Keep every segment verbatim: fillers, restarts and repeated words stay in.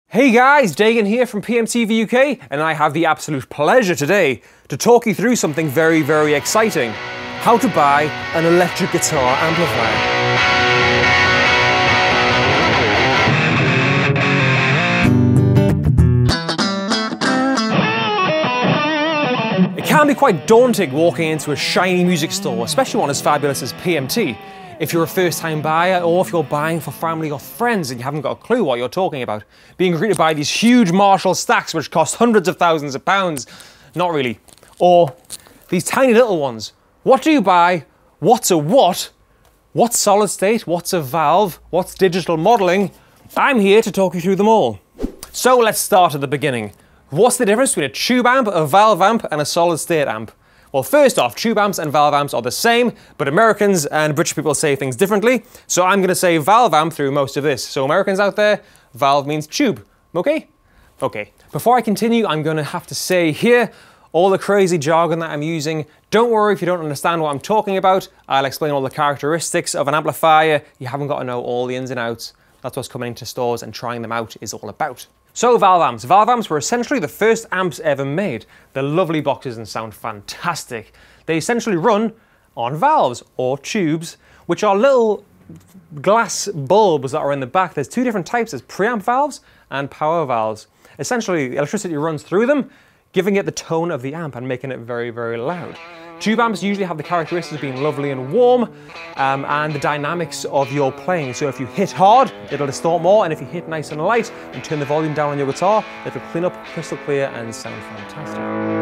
Hey guys, Dagan here from P M T V U K, and I have the absolute pleasure today to talk you through something very, very exciting. How to buy an electric guitar amplifier. It can be quite daunting walking into a shiny music store, especially one as fabulous as P M T. If you're a first-time buyer, or if you're buying for family or friends and you haven't got a clue what you're talking about, being greeted by these huge Marshall stacks which cost hundreds of thousands of pounds, not really. Or these tiny little ones. What do you buy? What's a watt? What's solid state? What's a valve? What's digital modeling? I'm here to talk you through them all. So let's start at the beginning. What's the difference between a tube amp, a valve amp, and a solid state amp? Well, first off, tube amps and valve amps are the same, but Americans and British people say things differently. So I'm going to say valve amp through most of this. So Americans out there, valve means tube. Okay? Okay. Before I continue, I'm going to have to say here, all the crazy jargon that I'm using, don't worry if you don't understand what I'm talking about. I'll explain all the characteristics of an amplifier. You haven't got to know all the ins and outs. That's what's coming into stores and trying them out is all about. So valve amps. Valve amps were essentially the first amps ever made. They're lovely boxes and sound fantastic. They essentially run on valves or tubes, which are little glass bulbs that are in the back. There's two different types. There's preamp valves and power valves. Essentially, electricity runs through them, giving it the tone of the amp and making it very, very loud. Tube amps usually have the characteristics of being lovely and warm um, and the dynamics of your playing. So if you hit hard, it'll distort more, and if you hit nice and light and turn the volume down on your guitar, it'll clean up crystal clear and sound fantastic.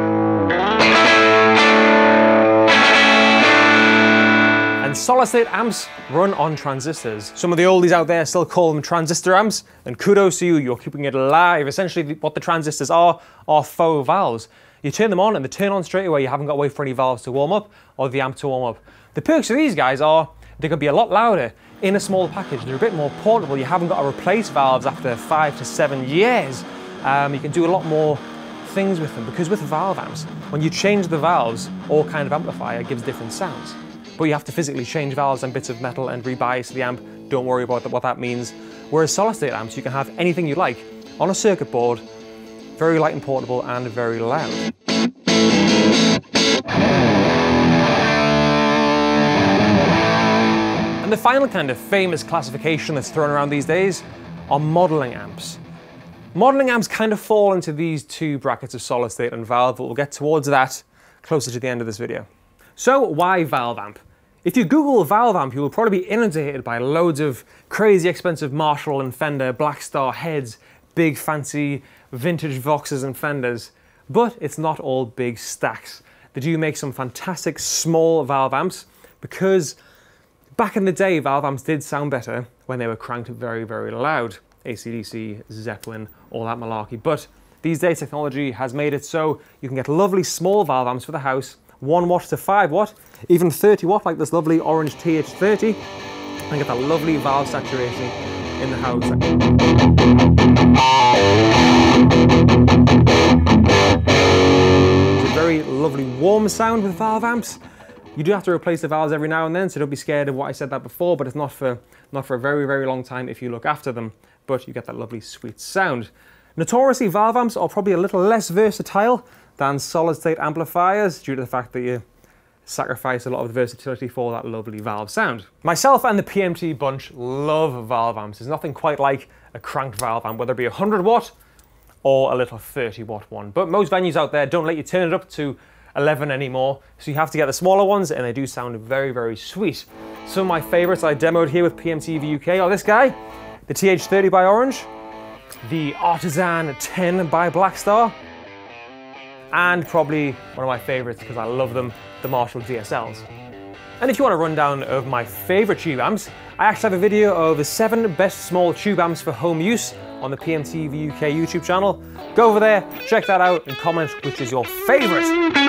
And solid state amps run on transistors. Some of the oldies out there still call them transistor amps, and kudos to you, you're keeping it alive. Essentially what the transistors are, are faux valves. You turn them on and they turn on straight away. You haven't got to wait for any valves to warm up or the amp to warm up. The perks of these guys are they could be a lot louder in a small package. They're a bit more portable. You haven't got to replace valves after five to seven years. Um, you can do a lot more things with them because with valve amps, when you change the valves, all kind of amplifier gives different sounds. But you have to physically change valves and bits of metal and rebias the amp. Don't worry about what that means. Whereas solid state amps, you can have anything you like on a circuit board, very light and portable and very loud. And the final kind of famous classification that's thrown around these days are modeling amps. Modeling amps kind of fall into these two brackets of solid state and valve, but we'll get towards that closer to the end of this video. So why valve amp? If you Google valve amp, you will probably be inundated by loads of crazy expensive Marshall and Fender Blackstar heads, big fancy vintage Voxes and Fenders, but it's not all big stacks. They do make some fantastic small valve amps because back in the day, valve amps did sound better when they were cranked very, very loud. A C D C, Zeppelin, all that malarkey. But these days technology has made it so you can get lovely small valve amps for the house, one watt to five watt, even thirty watt like this lovely orange T H thirty, and get that lovely valve saturation in the house. It's a very lovely warm sound with valve amps. You do have to replace the valves every now and then, so don't be scared of what I said that before, but it's not for, not for a very, very long time if you look after them, but you get that lovely sweet sound. Notoriously, valve amps are probably a little less versatile than solid state amplifiers due to the fact that you sacrifice a lot of the versatility for that lovely valve sound. Myself and the P M T bunch love valve amps. There's nothing quite like a cranked valve amp, whether it be a one hundred watt or a little thirty watt one. But most venues out there don't let you turn it up to eleven anymore, so you have to get the smaller ones, and they do sound very, very sweet. Some of my favorites I demoed here with P M T V U K are this guy, the T H thirty by Orange, the Artisan ten by Blackstar, and probably one of my favorites because I love them, the Marshall D S Ls. And if you want a rundown of my favorite tube amps, I actually have a video of the seven best small tube amps for home use on the P M T V U K YouTube channel. Go over there, check that out, and comment which is your favorite.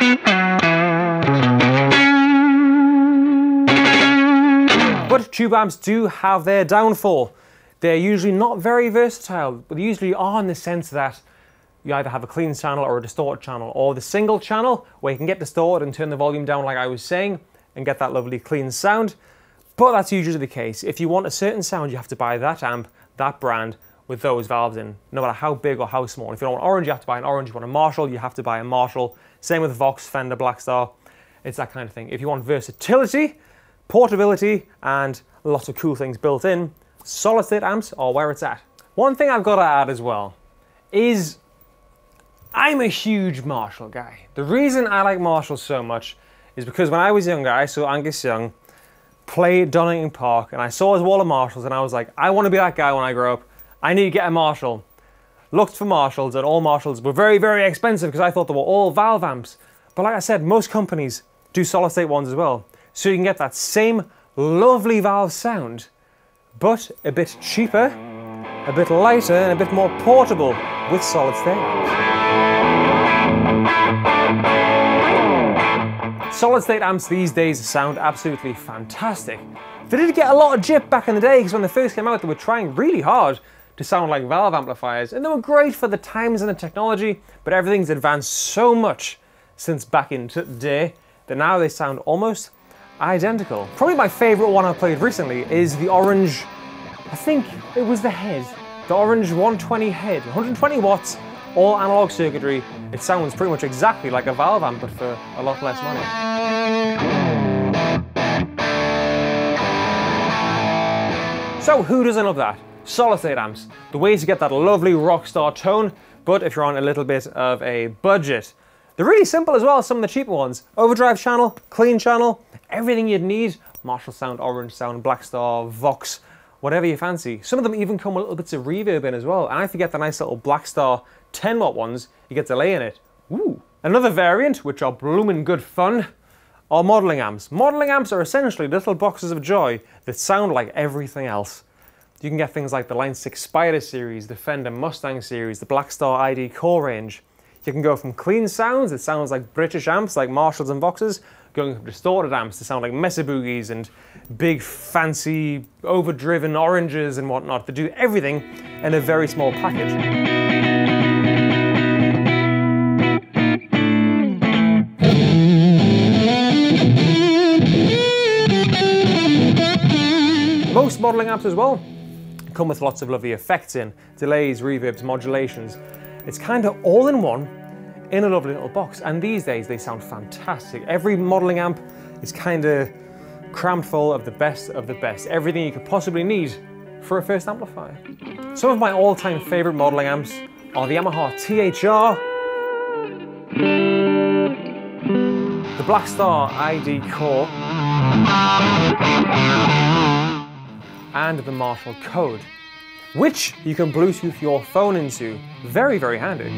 But tube amps do have their downfall. They're usually not very versatile, but they usually are in the sense that you either have a clean channel or a distorted channel, or the single channel where you can get distorted and turn the volume down like I was saying and get that lovely clean sound. But that's usually the case. If you want a certain sound, you have to buy that amp, that brand, with those valves in, no matter how big or how small. If you don't want orange, you have to buy an orange. If you want a Marshall, you have to buy a Marshall. Same with Vox, Fender, Blackstar. It's that kind of thing. If you want versatility, portability, and lots of cool things built in, solid state amps are where it's at. One thing I've got to add as well is I'm a huge Marshall guy. The reason I like Marshalls so much is because when I was younger, I saw Angus Young play at Donington Park, and I saw his wall of Marshalls, and I was like, I want to be that guy when I grow up. I need to get a Marshall. Looked for Marshalls, and all Marshalls were very, very expensive because I thought they were all valve amps. But like I said, most companies do solid state ones as well. So you can get that same lovely valve sound, but a bit cheaper, a bit lighter, and a bit more portable with solid state. Solid state amps these days sound absolutely fantastic. They did get a lot of jip back in the day because when they first came out they were trying really hard to sound like valve amplifiers, and they were great for the times and the technology, but everything's advanced so much since back in the day that now they sound almost identical. Probably my favourite one I've played recently is the orange, I think it was the head, the orange one twenty head, one hundred twenty watts, all analog circuitry. It sounds pretty much exactly like a valve amp, but for a lot less money. So who doesn't love that? Solid state amps, the way to get that lovely rock star tone, but if you're on a little bit of a budget. They're really simple as well, some of the cheaper ones. Overdrive channel, clean channel, everything you'd need. Marshall sound, orange sound, Blackstar, Vox, whatever you fancy. Some of them even come with little bits of reverb in as well. And if you get the nice little Blackstar ten watt ones, you get delay in it. Ooh. Another variant, which are bloomin' good fun, are modelling amps. Modelling amps are essentially little boxes of joy that sound like everything else. You can get things like the Line six Spider series, the Fender Mustang series, the Blackstar I D Core range. You can go from clean sounds that sounds like British amps like Marshalls and Voxes, going from distorted amps to sound like Mesa Boogies and big fancy overdriven oranges and whatnot. They do everything in a very small package. Most modelling amps as well come with lots of lovely effects in, delays, reverbs, modulations. It's kind of all in one in a lovely little box, and these days they sound fantastic. Every modelling amp is kind of crammed full of the best of the best, everything you could possibly need for a first amplifier. Some of my all-time favourite modelling amps are the Yamaha T H R, the Blackstar I D Core, and the Marshall Code, which you can Bluetooth your phone into. Very, very handy.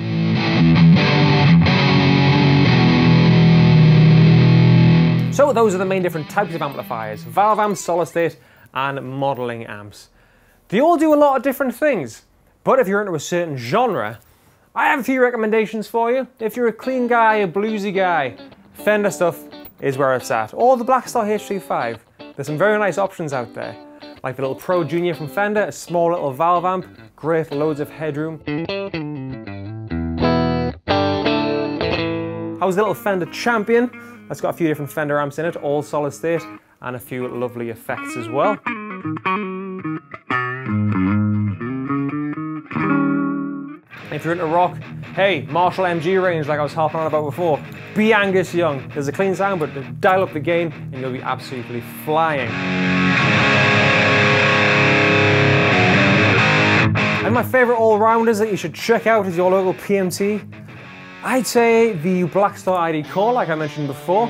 So those are the main different types of amplifiers: valve amps, solid state, and modelling amps. They all do a lot of different things, but if you're into a certain genre, I have a few recommendations for you. If you're a clean guy, a bluesy guy, Fender stuff is where it's at. Or the Blackstar H three five. There's some very nice options out there, like the little Pro Junior from Fender, a small little valve amp, great, loads of headroom. How's the little Fender Champion? That's got a few different Fender amps in it, all solid state, and a few lovely effects as well. If you're into rock, hey, Marshall M G range like I was harping on about before. Be Angus Young. There's a clean sound, but dial up the gain and you'll be absolutely flying. And my favourite all-rounders that you should check out is your local P M T. I'd say the Blackstar I D Core, like I mentioned before.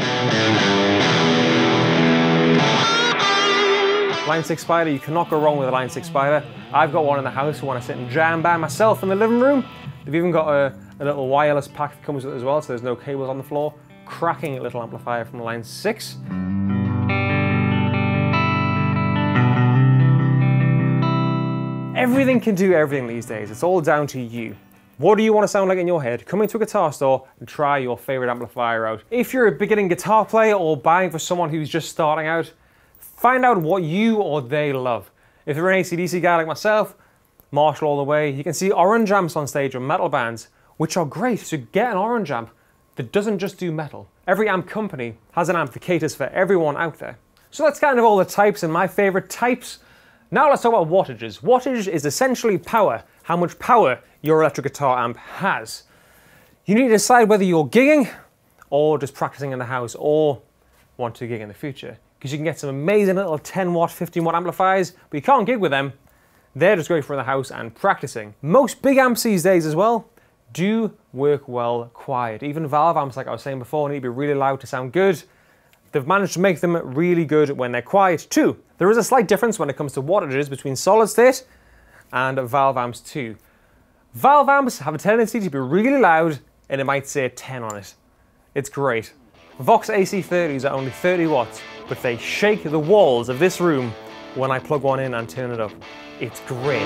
Line six Spider, you cannot go wrong with a Line six Spider. I've got one in the house when I sit and jam by myself in the living room. They've even got a, a little wireless pack that comes with it as well, so there's no cables on the floor. Cracking little amplifier from the Line six. Everything can do everything these days. It's all down to you. What do you want to sound like in your head? Come into a guitar store and try your favourite amplifier out. If you're a beginning guitar player or buying for someone who's just starting out, find out what you or they love. If you're an A C D C guy like myself, Marshall all the way. You can see orange amps on stage or metal bands, which are great. So get an orange amp that doesn't just do metal. Every amp company has an amp that caters for everyone out there. So that's kind of all the types and my favourite types. Now let's talk about wattages. Wattage is essentially power, how much power your electric guitar amp has. You need to decide whether you're gigging or just practicing in the house or want to gig in the future. Because you can get some amazing little ten watt, fifteen watt amplifiers, but you can't gig with them. They're just great for in the house and practicing. Most big amps these days as well do work well quiet. Even valve amps, like I was saying before, need to be really loud to sound good. They've managed to make them really good when they're quiet too. There is a slight difference when it comes to wattages between solid state and valve amps too. Valve amps have a tendency to be really loud and it might say ten on it. It's great. Vox A C thirties are only thirty watts, but they shake the walls of this room when I plug one in and turn it up. It's great.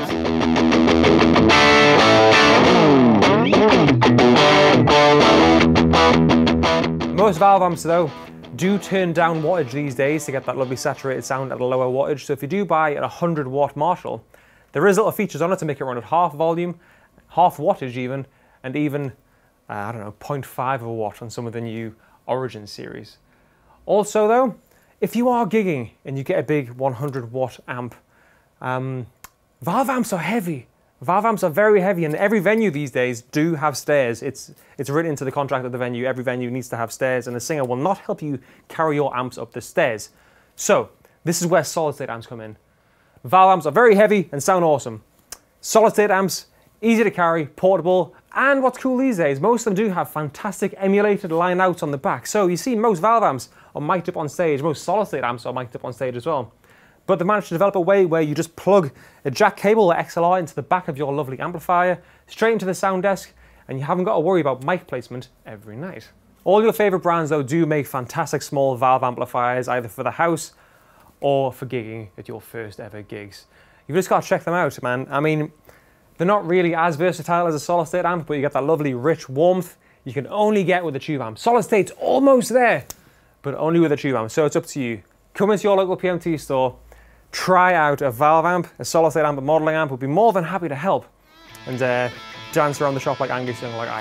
Most valve amps though do turn down wattage these days to get that lovely saturated sound at a lower wattage. So if you do buy a one hundred watt Marshall, there is little features on it to make it run at half volume, half wattage even, and even, uh, I don't know, zero point five of a watt on some of the new Origin series. Also though, if you are gigging and you get a big one hundred watt amp, um, valve amps are heavy. Valve amps are very heavy, and every venue these days do have stairs. It's, it's written into the contract of the venue. Every venue needs to have stairs, and the singer will not help you carry your amps up the stairs. So this is where solid state amps come in. Valve amps are very heavy and sound awesome. Solid state amps, easy to carry, portable, and what's cool these days, most of them do have fantastic emulated line outs on the back. So you see most valve amps are mic'd up on stage, most solid state amps are mic'd up on stage as well. But they managed to develop a way where you just plug a jack cable or X L R into the back of your lovely amplifier, straight into the sound desk, and you haven't got to worry about mic placement every night. All your favorite brands though do make fantastic small valve amplifiers, either for the house or for gigging at your first ever gigs. You've just got to check them out, man. I mean, they're not really as versatile as a solid state amp, but you get that lovely rich warmth you can only get with a tube amp. Solid state's almost there, but only with a tube amp, so it's up to you. Come into your local P M T store, try out a valve amp, a solid state amp, a modeling amp. We'll be more than happy to help and uh, dance around the shop like Angus and like I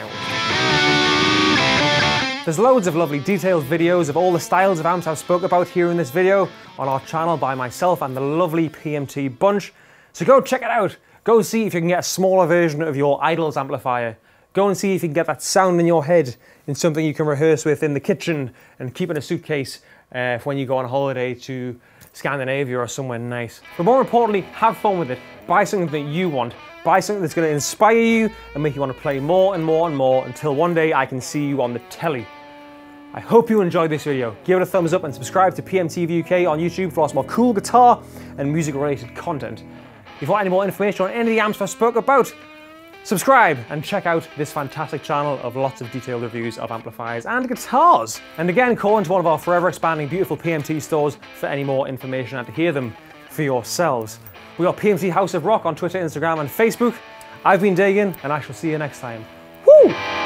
always do. There's loads of lovely detailed videos of all the styles of amps I've spoke about here in this video on our channel by myself and the lovely P M T bunch. So go check it out. Go see if you can get a smaller version of your Idol's amplifier. Go and see if you can get that sound in your head in something you can rehearse with in the kitchen and keep in a suitcase uh, when you go on holiday to Scandinavia or somewhere nice. But more importantly, have fun with it. Buy something that you want. Buy something that's going to inspire you and make you want to play more and more and more until one day I can see you on the telly. I hope you enjoyed this video. Give it a thumbs up and subscribe to P M T V U K on YouTube for lots more cool guitar and music related content. If you want any more information on any of the amps I spoke about, subscribe and check out this fantastic channel of lots of detailed reviews of amplifiers and guitars. And again, call into one of our forever expanding beautiful P M T stores for any more information and to hear them for yourselves. We are P M T House of Rock on Twitter, Instagram and Facebook. I've been Dagan and I shall see you next time. Woo!